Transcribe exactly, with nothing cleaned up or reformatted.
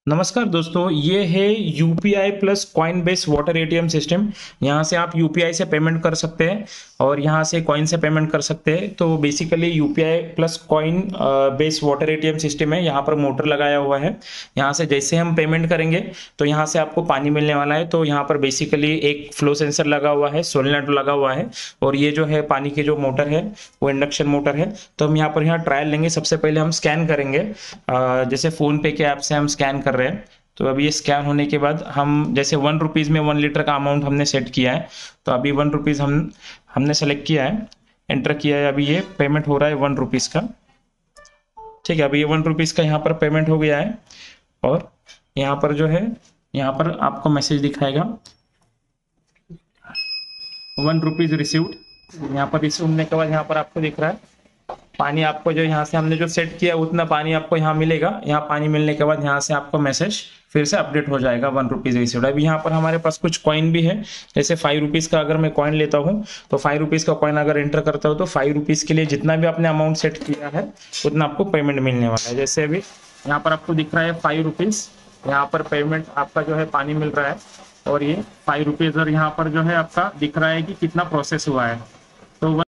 नमस्कार दोस्तों, ये है UPI plus coin base water ATM system. यहाँ से आप यूपीआई से पेमेंट कर सकते हैं और यहाँ से कॉइन से पेमेंट कर सकते हैं। तो basically UPI plus coin base water ATM system है। यहाँ पर मोटर लगाया हुआ है। यहाँ से जैसे हम पेमेंट करेंगे तो यहाँ से आपको पानी मिलने वाला है। तो यहाँ पर बेसिकली एक फ्लो सेंसर लगा हुआ है, सोलेनोइड लगा हुआ है और ये जो है पानी की जो मोटर है वो इंडक्शन मोटर है। तो हम यहाँ पर यहाँ ट्रायल लेंगे। सबसे पहले हम स्कैन करेंगे, अ, जैसे फोन पे के ऐप से हम स्कैन कर रहे हैं। तो अभी ये स्कैन होने के बाद हम जैसे वन रुपीज़ में वन लीटर का अमाउंट हमने सेट किया है। तो अभी वन रुपीज़ हम हमने सेलेक्ट किया है, एंटर किया है। अभी ये पेमेंट हो रहा है वन रुपीज़ का। ठीक है, अभी ये वन रुपीज़ का यहाँ पर पेमेंट हो गया है और यहाँ पर जो है यहाँ पर आपको मैसेज दिखाएगा वन रुपीज़ रिसीव्ड। यहाँ पर रिसीव होने के बाद यहाँ पर आपको दिख रहा है पानी। आपको जो यहाँ से हमने जो सेट किया उतना पानी आपको यहाँ मिलेगा। यहाँ पानी मिलने के बाद यहाँ से आपको मैसेज फिर से अपडेट हो जाएगा वन रुपीज़ रिसीव्ड। अभी यहाँ पर हमारे पास कुछ कॉइन भी है। जैसे फाइव रुपीज़ का अगर मैं कॉइन लेता हूँ तो फाइव रुपीज़ का कॉइन अगर एंटर करता हूँ तो फाइव रुपीज़ के लिए जितना भी आपने अमाउंट सेट किया है उतना आपको पेमेंट मिलने वाला है। जैसे अभी यहाँ पर आपको दिख रहा है फाइव रुपीज़, यहाँ पर पेमेंट आपका जो है पानी मिल रहा है और ये फाइव रुपीज़ और यहाँ पर जो है आपका दिख रहा है कि कितना प्रोसेस हुआ है। तो